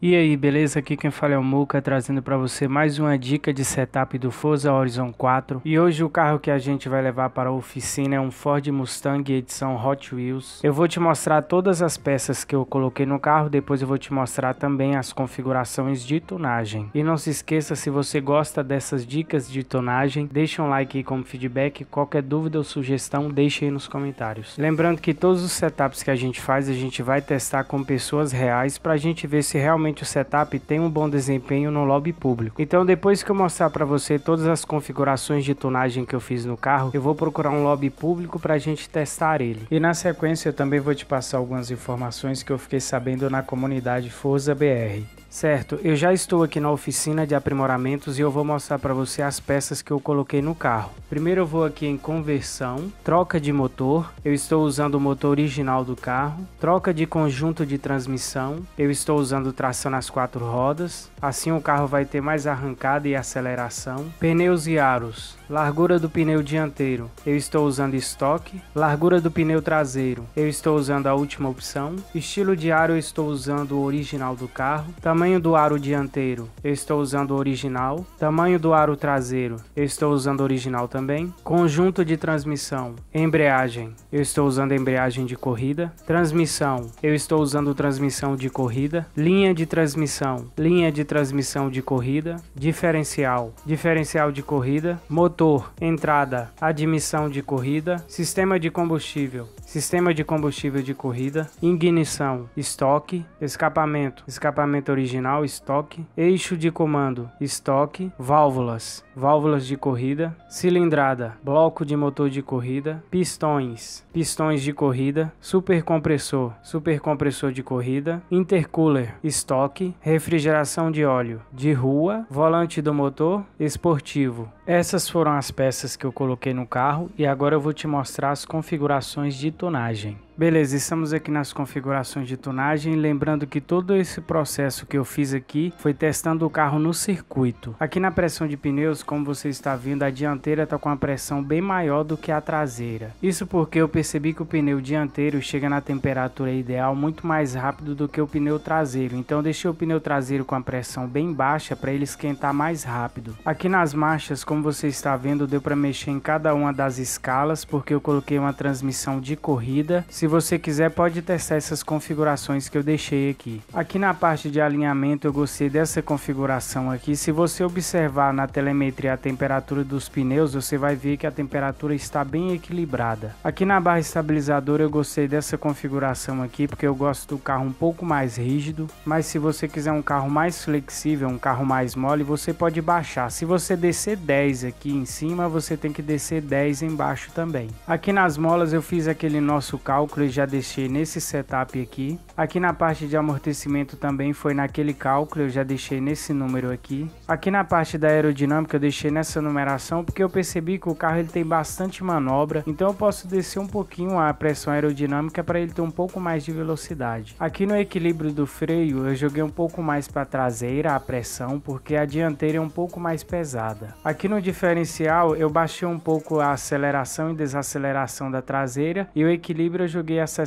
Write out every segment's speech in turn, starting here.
E aí, beleza? Aqui quem fala é o Muca, trazendo para você mais uma dica de setup do Forza Horizon 4. E hoje o carro que a gente vai levar para a oficina é um Ford Mustang edição Hot Wheels. Eu vou te mostrar todas as peças que eu coloquei no carro, depois eu vou te mostrar também as configurações de tonagem. E não se esqueça, se você gosta dessas dicas de tonagem, deixa um like aí como feedback, qualquer dúvida ou sugestão, deixa aí nos comentários. Lembrando que todos os setups que a gente faz, a gente vai testar com pessoas reais para a gente ver se realmente o setup tem um bom desempenho no lobby público. Então depois que eu mostrar para você todas as configurações de tonagem que eu fiz no carro, eu vou procurar um lobby público para a gente testar ele. E na sequência eu também vou te passar algumas informações que eu fiquei sabendo na comunidade Forza BR. Certo, eu já estou aqui na oficina de aprimoramentos e eu vou mostrar para você as peças que eu coloquei no carro. Primeiro eu vou aqui em conversão, troca de motor, eu estou usando o motor original do carro, troca de conjunto de transmissão, eu estou usando tração nas 4 rodas, assim o carro vai ter mais arrancada e aceleração. Pneus e aros, largura do pneu dianteiro, eu estou usando estoque, largura do pneu traseiro, eu estou usando a última opção, estilo de aro eu estou usando o original do carro, tamanho do aro dianteiro, eu estou usando o original. Tamanho do aro traseiro, eu estou usando o original também. Conjunto de transmissão. Embreagem, eu estou usando a embreagem de corrida. Transmissão, eu estou usando transmissão de corrida. Linha de transmissão de corrida. Diferencial, diferencial de corrida. Motor, entrada, admissão de corrida. Sistema de combustível de corrida. Ignição, estoque. Escapamento, escapamento original, estoque. Eixo de comando, estoque. Válvulas, válvulas de corrida. Cilindrada, bloco de motor de corrida. Pistões, pistões de corrida. Supercompressor, supercompressor de corrida. Intercooler, estoque. Refrigeração de óleo, de rua. Volante do motor, esportivo. Essas foram as peças que eu coloquei no carro e agora eu vou te mostrar as configurações de tonagem. Beleza, estamos aqui nas configurações de tonagem, lembrando que todo esse processo que eu fiz aqui foi testando o carro no circuito. Aqui na pressão de pneus, como você está vendo, a dianteira está com uma pressão bem maior do que a traseira. Isso porque eu percebi que o pneu dianteiro chega na temperatura ideal muito mais rápido do que o pneu traseiro, então eu deixei o pneu traseiro com a pressão bem baixa para ele esquentar mais rápido. Aqui nas marchas, como você está vendo, deu para mexer em cada uma das escalas porque eu coloquei uma transmissão de corrida. Se você quiser, pode testar essas configurações que eu deixei aqui. Aqui na parte de alinhamento eu gostei dessa configuração aqui. Se você observar na telemetria a temperatura dos pneus, você vai ver que a temperatura está bem equilibrada. Aqui na barra estabilizadora eu gostei dessa configuração aqui porque eu gosto do carro um pouco mais rígido, mas se você quiser um carro mais flexível, um carro mais mole, você pode baixar. Se você descer 10 aqui em cima, você tem que descer 10 embaixo também. Aqui nas molas eu fiz aquele nosso cálculo e já deixei nesse setup aqui. Aqui na parte de amortecimento também foi naquele cálculo, eu já deixei nesse número aqui. Aqui na parte da aerodinâmica eu deixei nessa numeração porque eu percebi que o carro ele tem bastante manobra, então eu posso descer um pouquinho a pressão aerodinâmica para ele ter um pouco mais de velocidade. Aqui no equilíbrio do freio eu joguei um pouco mais para a traseira a pressão porque a dianteira é um pouco mais pesada. Aqui no diferencial eu baixei um pouco a aceleração e desaceleração da traseira e o equilíbrio eu joguei a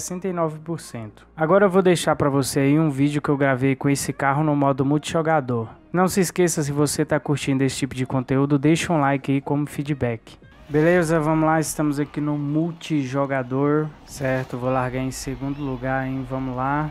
69%. Agora eu vou deixar para você aí um vídeo que eu gravei com esse carro no modo multijogador. Não se esqueça, se você está curtindo esse tipo de conteúdo, deixa um like aí como feedback. Beleza, vamos lá, estamos aqui no multijogador, certo? Vou largar em segundo lugar, hein? Vamos lá.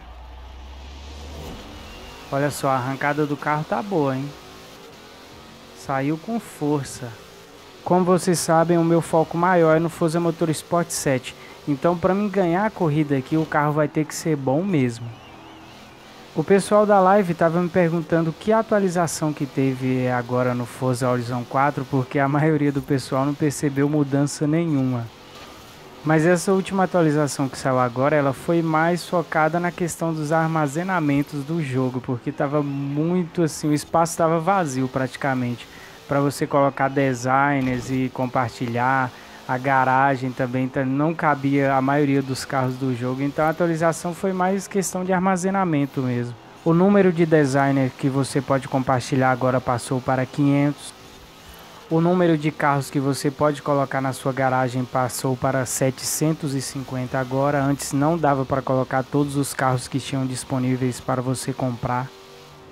Olha só, a arrancada do carro tá boa, hein? Saiu com força. Como vocês sabem, o meu foco maior é no Forza Motorsport 7. Então, para mim ganhar a corrida aqui, o carro vai ter que ser bom mesmo. O pessoal da live estava me perguntando que atualização que teve agora no Forza Horizon 4, porque a maioria do pessoal não percebeu mudança nenhuma. Mas essa última atualização que saiu agora, ela foi mais focada na questão dos armazenamentos do jogo, porque estava muito assim, o espaço estava vazio praticamente, para você colocar designers e compartilhar. A garagem também não cabia a maioria dos carros do jogo, então a atualização foi mais questão de armazenamento mesmo. O número de designer que você pode compartilhar agora passou para 500. O número de carros que você pode colocar na sua garagem passou para 750 agora. Antes não dava para colocar todos os carros que tinham disponíveis para você comprar.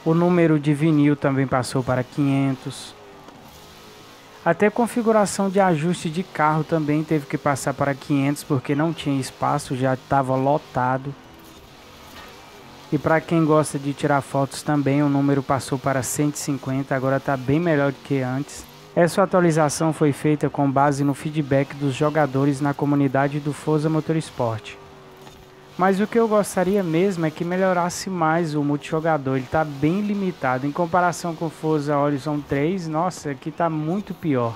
O número de vinil também passou para 500. Até configuração de ajuste de carro também teve que passar para 500 porque não tinha espaço, já estava lotado. E para quem gosta de tirar fotos também, o número passou para 150, agora está bem melhor do que antes. Essa atualização foi feita com base no feedback dos jogadores na comunidade do Forza Motorsport. Mas o que eu gostaria mesmo é que melhorasse mais o multijogador, ele está bem limitado. Em comparação com o Forza Horizon 3, nossa, aqui está muito pior.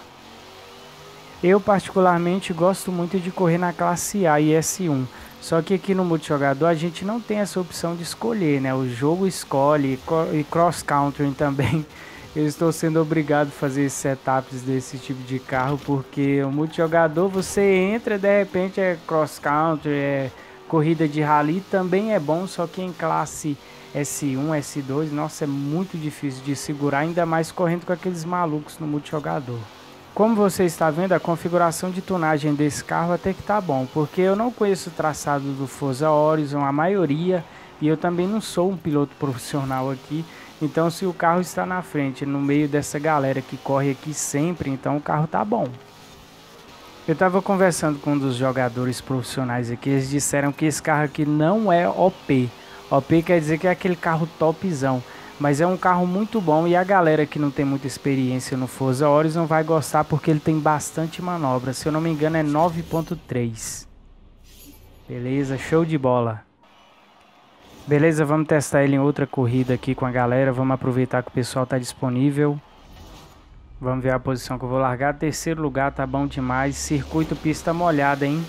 Eu particularmente gosto muito de correr na classe A e S1. Só que aqui no multijogador a gente não tem essa opção de escolher, né? O jogo escolhe e cross country também. Eu estou sendo obrigado a fazer setups desse tipo de carro porque o multijogador você entra de repente é cross country, é corrida de rally também é bom, só que em classe S1, S2, nossa, é muito difícil de segurar, ainda mais correndo com aqueles malucos no multijogador. Como você está vendo, a configuração de tunagem desse carro até que tá bom, porque eu não conheço o traçado do Forza Horizon, a maioria, e eu também não sou um piloto profissional aqui, então se o carro está na frente, no meio dessa galera que corre aqui sempre, então o carro tá bom. Eu estava conversando com um dos jogadores profissionais aqui, eles disseram que esse carro aqui não é OP. OP quer dizer que é aquele carro topzão, mas é um carro muito bom e a galera que não tem muita experiência no Forza Horizon vai gostar porque ele tem bastante manobra, se eu não me engano é 9.3. Beleza, show de bola. Beleza, vamos testar ele em outra corrida aqui com a galera, vamos aproveitar que o pessoal está disponível. Vamos ver a posição que eu vou largar. Terceiro lugar, tá bom demais. Circuito pista molhada, hein?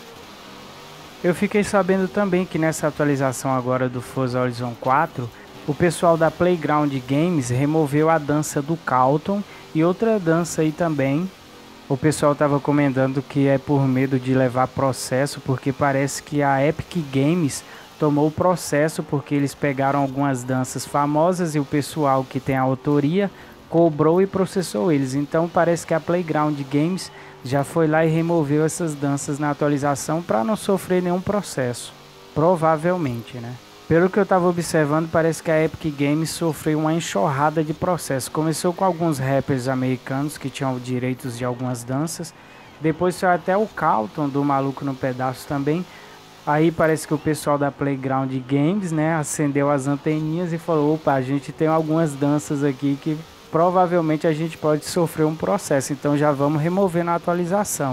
Eu fiquei sabendo também que nessa atualização agora do Forza Horizon 4, o pessoal da Playground Games removeu a dança do Carlton e outra dança aí também. O pessoal estava comentando que é por medo de levar processo, porque parece que a Epic Games tomou o processo porque eles pegaram algumas danças famosas e o pessoal que tem a autoria cobrou e processou eles. Então parece que a Playground Games já foi lá e removeu essas danças na atualização para não sofrer nenhum processo. Provavelmente, né? Pelo que eu estava observando, parece que a Epic Games sofreu uma enxurrada de processos. Começou com alguns rappers americanos que tinham direitos de algumas danças. Depois foi até o Carlton do Maluco no Pedaço também. Aí parece que o pessoal da Playground Games, né, acendeu as anteninhas e falou: opa, a gente tem algumas danças aqui que provavelmente a gente pode sofrer um processo, então já vamos remover na atualização.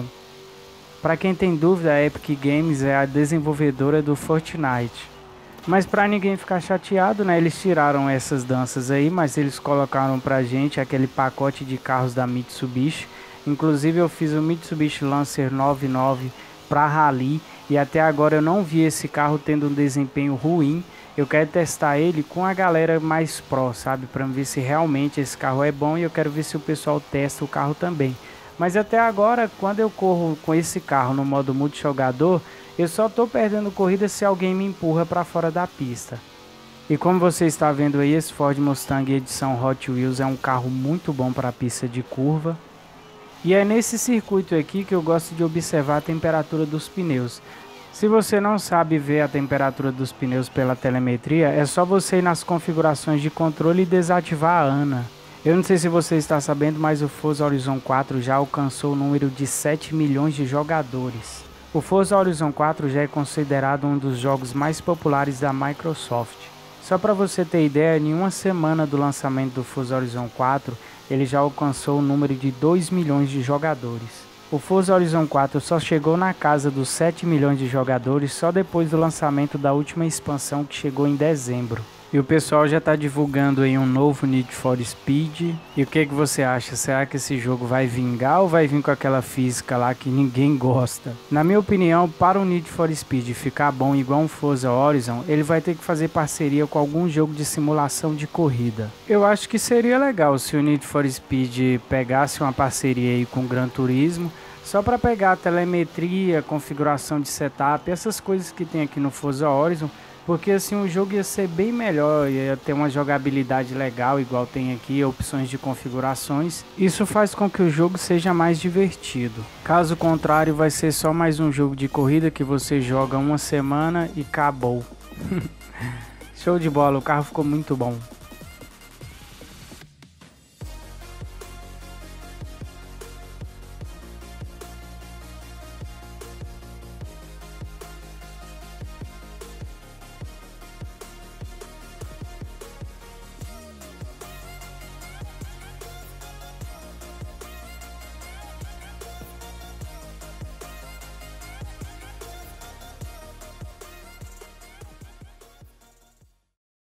Para quem tem dúvida, a Epic Games é a desenvolvedora do Fortnite. Mas para ninguém ficar chateado, né, eles tiraram essas danças aí, mas eles colocaram pra gente aquele pacote de carros da Mitsubishi. Inclusive eu fiz o Mitsubishi Lancer 99 para rally e até agora eu não vi esse carro tendo um desempenho ruim. Eu quero testar ele com a galera mais pro, sabe? Para ver se realmente esse carro é bom e eu quero ver se o pessoal testa o carro também. Mas até agora, quando eu corro com esse carro no modo multijogador, eu só tô perdendo corrida se alguém me empurra para fora da pista. E como você está vendo aí, esse Ford Mustang edição Hot Wheels é um carro muito bom para pista de curva. E é nesse circuito aqui que eu gosto de observar a temperatura dos pneus. Se você não sabe ver a temperatura dos pneus pela telemetria, é só você ir nas configurações de controle e desativar a ANA. Eu não sei se você está sabendo, mas o Forza Horizon 4 já alcançou o número de 7 milhões de jogadores. O Forza Horizon 4 já é considerado um dos jogos mais populares da Microsoft. Só para você ter ideia, em uma semana do lançamento do Forza Horizon 4, ele já alcançou o número de 2 milhões de jogadores. O Forza Horizon 4 só chegou na casa dos 7 milhões de jogadores só depois do lançamento da última expansão que chegou em dezembro. E o pessoal já está divulgando aí um novo Need for Speed. E o que você acha? Será que esse jogo vai vingar ou vai vir com aquela física lá que ninguém gosta? Na minha opinião, para o Need for Speed ficar bom igual um Forza Horizon, ele vai ter que fazer parceria com algum jogo de simulação de corrida. Eu acho que seria legal se o Need for Speed pegasse uma parceria aí com o Gran Turismo, só para pegar a telemetria, configuração de setup, essas coisas que tem aqui no Forza Horizon. Porque assim o jogo ia ser bem melhor, ia ter uma jogabilidade legal, igual tem aqui, opções de configurações. Isso faz com que o jogo seja mais divertido. Caso contrário, vai ser só mais um jogo de corrida que você joga uma semana e acabou. Show de bola, o carro ficou muito bom.